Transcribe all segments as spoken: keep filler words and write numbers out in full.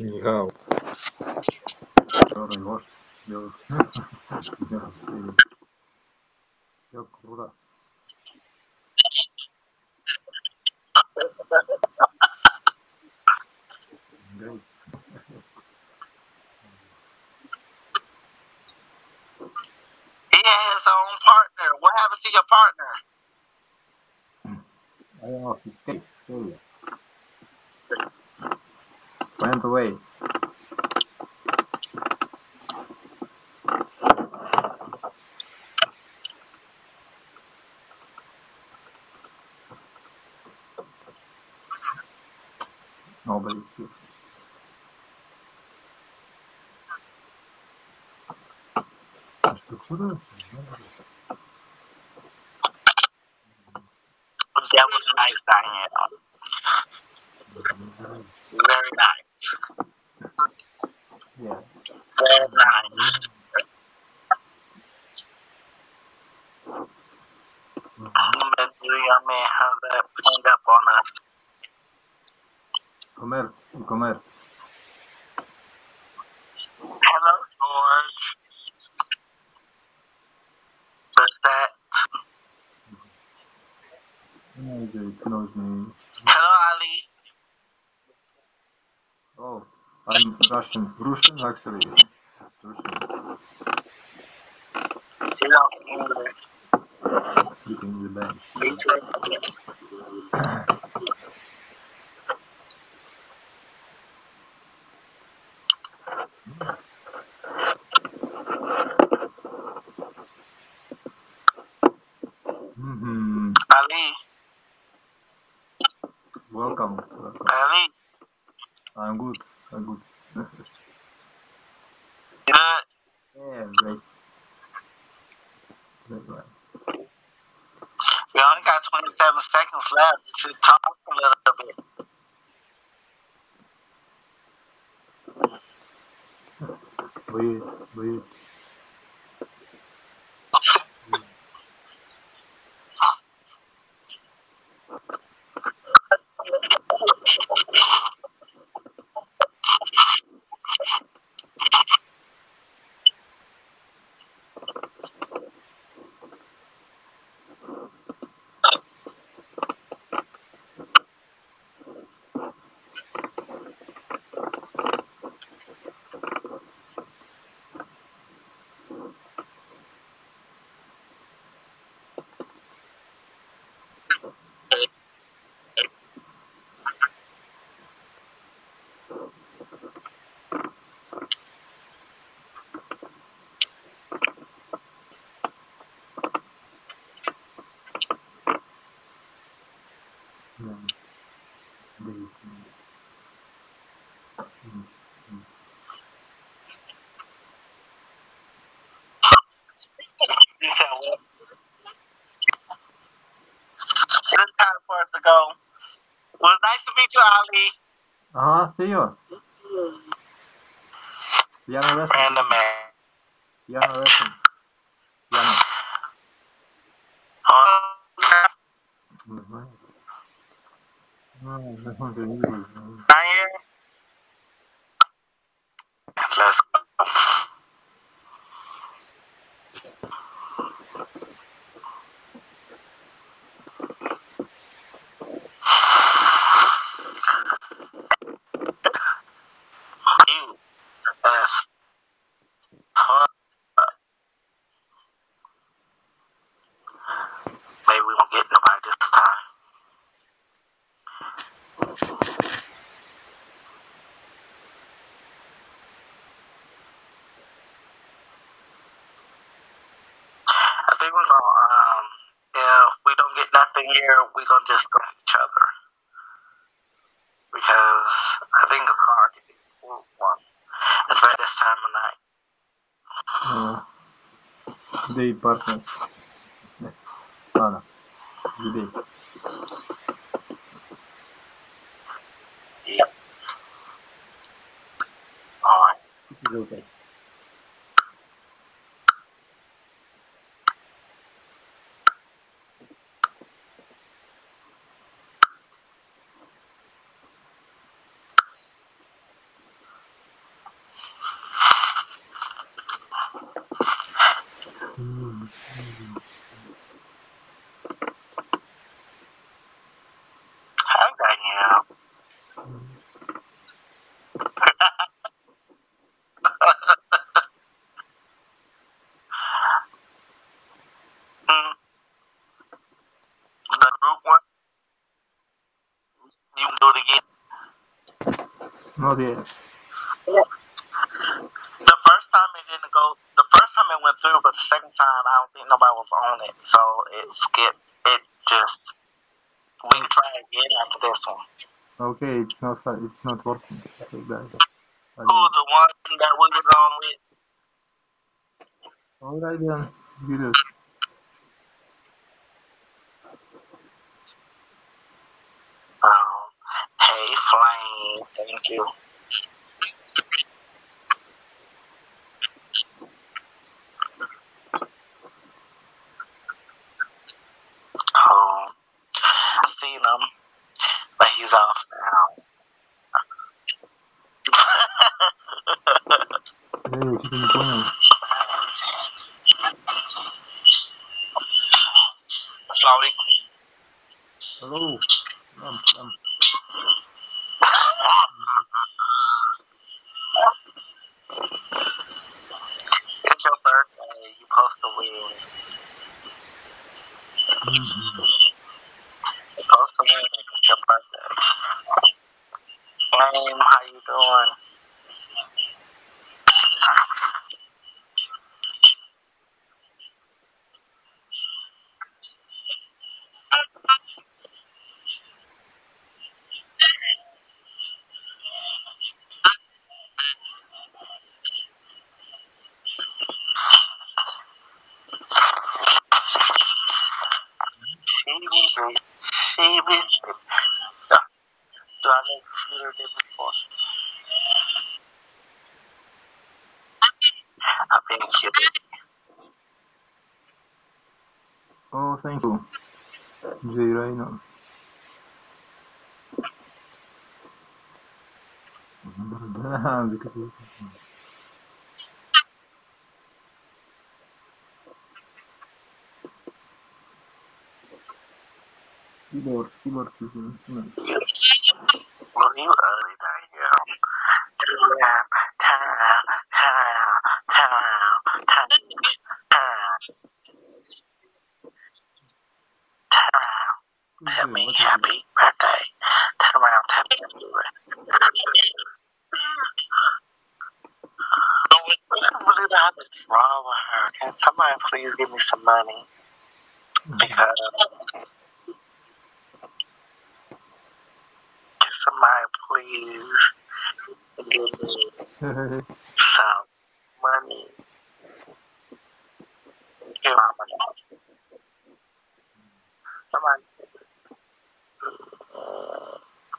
Ni hao. Sorry, boss. Yo. Yo, sí. Yo, cruda. Great. He had his own partner. What happened to your partner? I don't know, he escaped. Escaped. Went away. Nobody sees. Что куда? That was nice, Diane. Very nice. Yeah. Very nice. The young man hung up, hung up on us. Commerce. E-commerce. Hello, George. What's that? Yeah, he knows me. Hello, Ali. Oh, I'm Russian. Russian, actually. Russian. She don't speak English. Speaking the bench. Me too. Mm-hmm. Ali. Welcome. Welcome. Ali. I'm good. I'm good. Good. Yeah, great. Great, man. We only got twenty-seven seconds left. You should talk a little bit. Weird, weird. Yeah. Great. Mm. Mm. You said what? It's time for us to go. Well, nice to meet you, Ali. Ah, see you. Piano lesson. Random man. Piano lesson. Piano. Oh, yeah. Mhm. Mm, that's the English. Diane. Let's go. You. Us. Huh. Maybe we won't get nobody this time. I think we're gonna um if we don't get nothing here, we're gonna just go at each other. Because I think it's hard to get one. Especially this time of night. Uh, they partners. Ладно. Good day. Yep. Alright. It's okay. Hi, Danielle. Hmm. The group one, you can do it again. Not yet. The first time it didn't go. The first time it went through, but the second time I don't think nobody was on it, so it skipped. It just we can try again after this one. Okay, it's not it's not working. Okay, guys. Who the one that we was on with? Alright then, Julius. Um, hey Flame, thank you. Um, I seen him, but he's off now. Да, я что-то не понял. Slowly. Hello. Um, um. It's your birthday. You supposed to win. Mm-hmm. You're supposed to win. It's your birthday. Flame, how you doing? She was sweet. She was sweet. Do I look cuter than before? I've been cute. Oh, thank you. Zero. Да, закрыл. Keyboard, keyboard, keyboard. You, well, you ugly, Danielle. Turn around, turn around, turn around, turn around, turn around, turn around. Tell me happy birthday. Turn around, tell me do it. I really don't have to draw with her. Can somebody please give me some money? Because can somebody please give me some money? Here, mama. Somebody. Uh,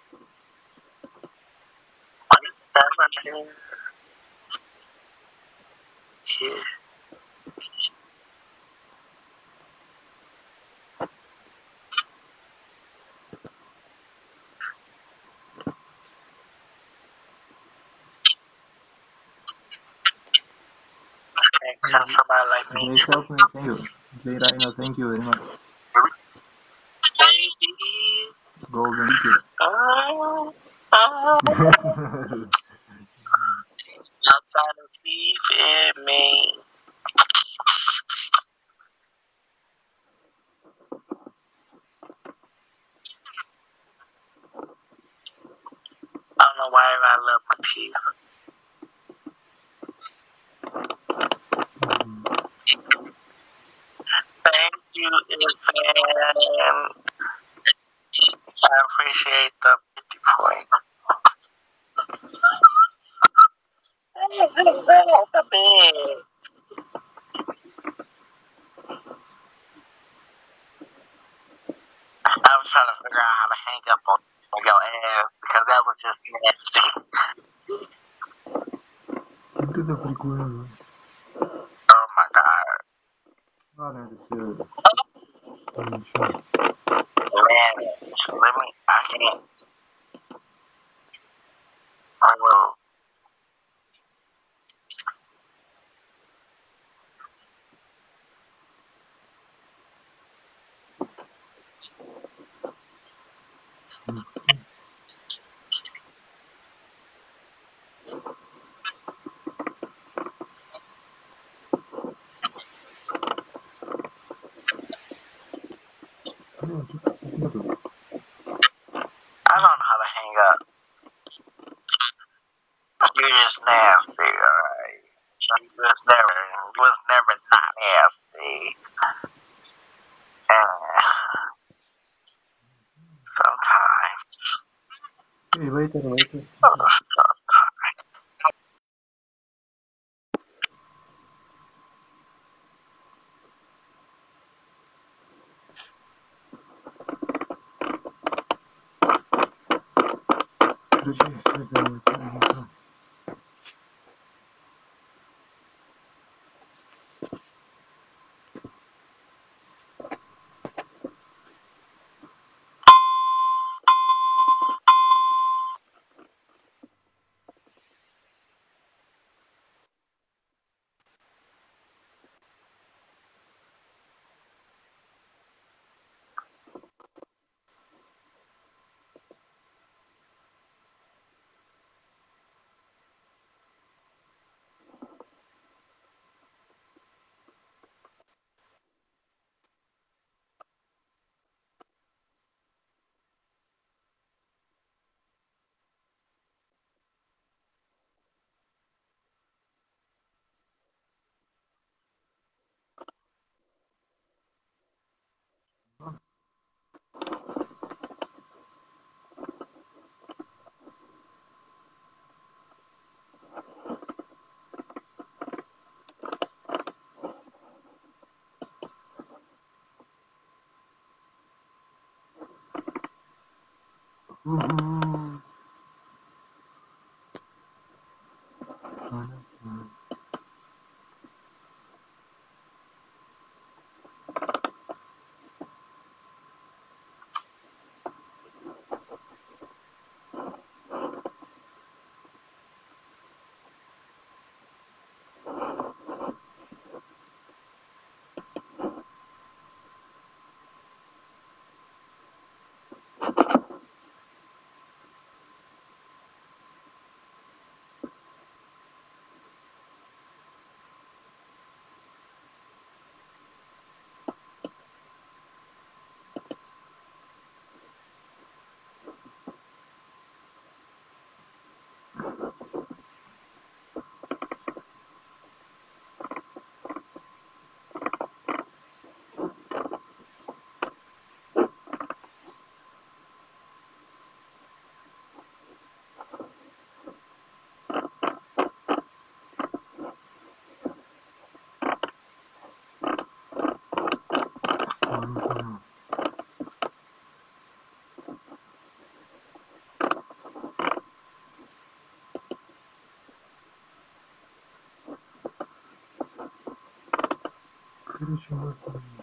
yeah. Can somebody like me? They help me, thank you. They Rhino, thank you very much. Baby. Golden ticket. Oh, oh. I'm trying to see if it me. I don't know why I love my teeth. Thank you, Ifan. I appreciate the fifty point. This is the bed. I was trying to figure out how to hang up on your ass because that was just nasty. Вот это прикольно. Oh my god. Ладно, это все. Ничего. Man, let me, I can't. I will. I don't know how to hang up. You're just nasty, alright? You was never, you was never not nasty. And sometimes, Hey, waiter, waiter. sometimes. Включи это телевизор. Угу. Понятно. Угу. Короче, вот.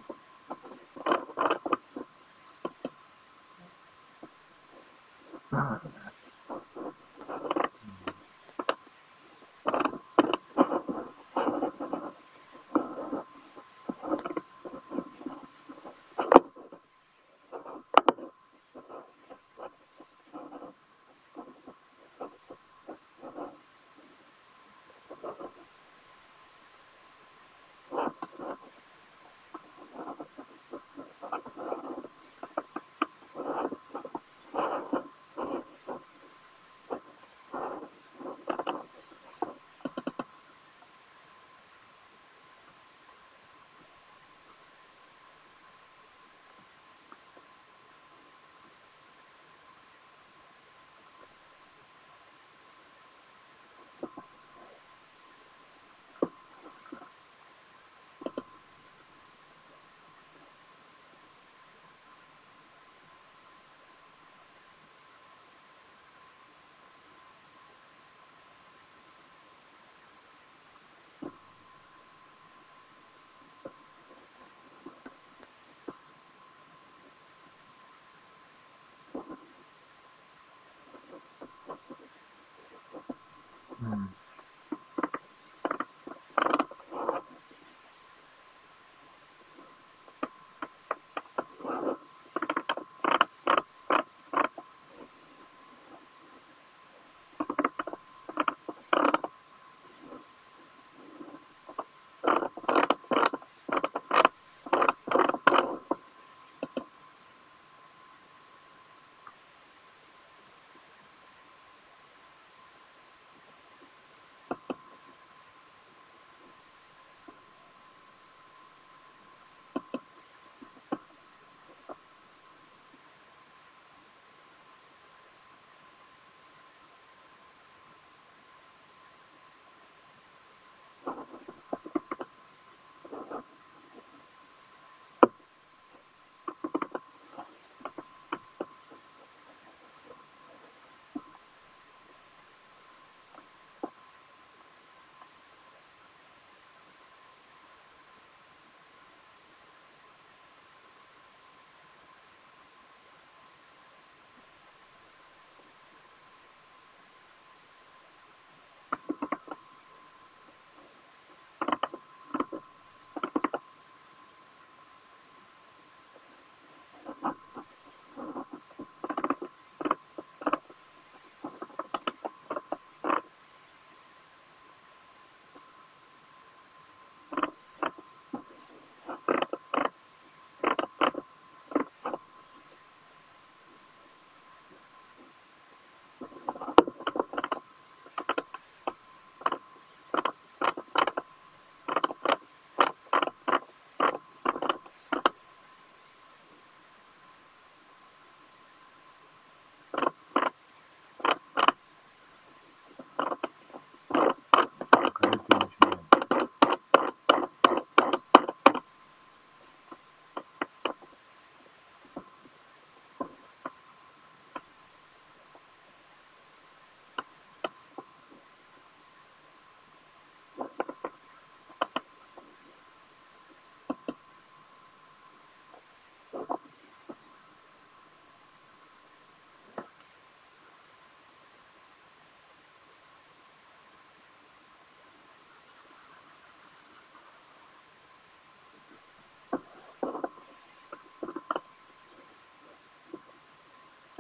А,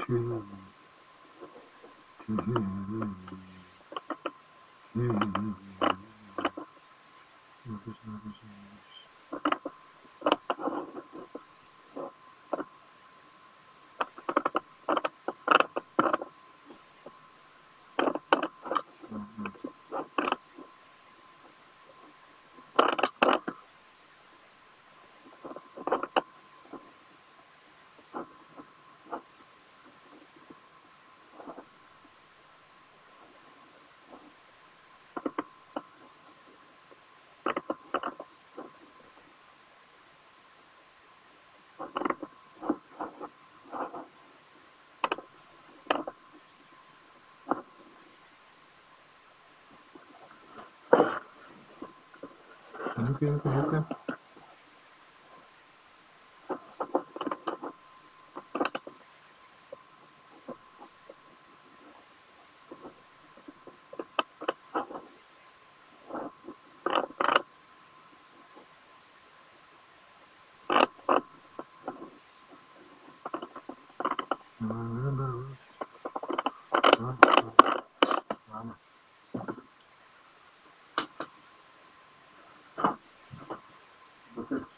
Ну-ка, ну-ка, ну-ка. Ладно. Вот это.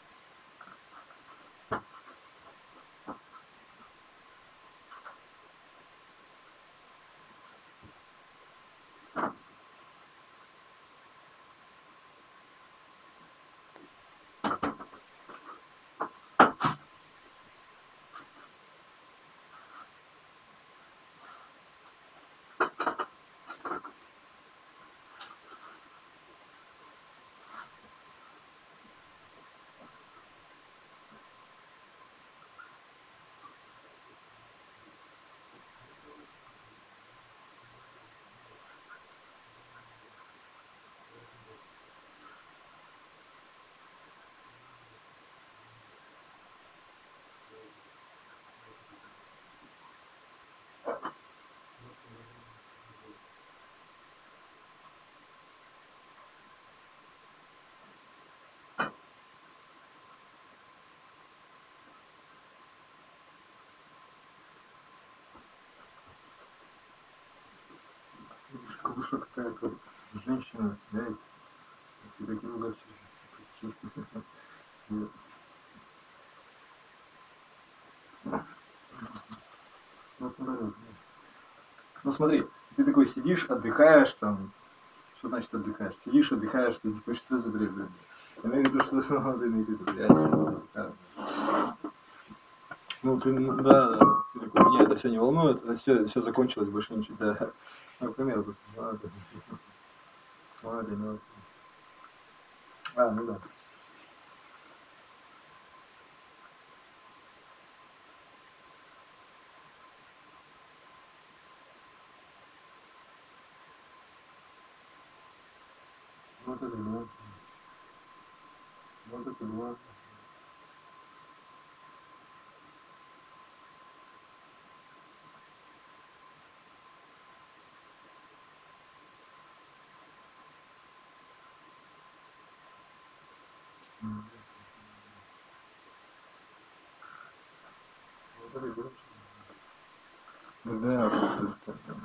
Кукуша какая-то женщина, да, и такие угодцы. Ну смотри, ты такой сидишь, отдыхаешь там, что значит отдыхаешь? Сидишь, отдыхаешь, ты типа что за бред? Я имею в виду, что ты имеешь в виду, я отдыхаю. Ну ты, ну, да, да, да, ты такой, меня это все не волнует, это все, все закончилось, больше ничего, да. Ну, к примеру, ладно, ладно, ну, а, ну да. Вот это, ну, вот это, ну, вот это, ну, да, вот это,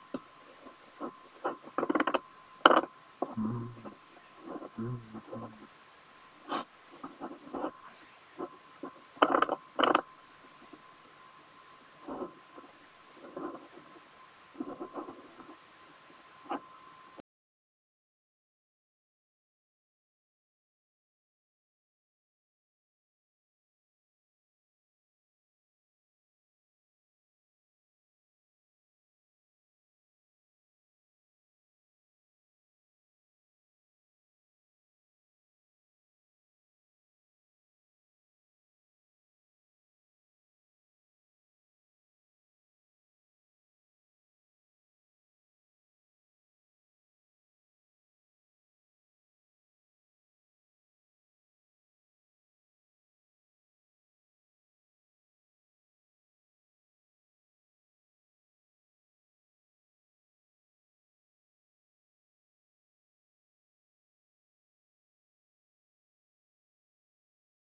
Mm-hmm.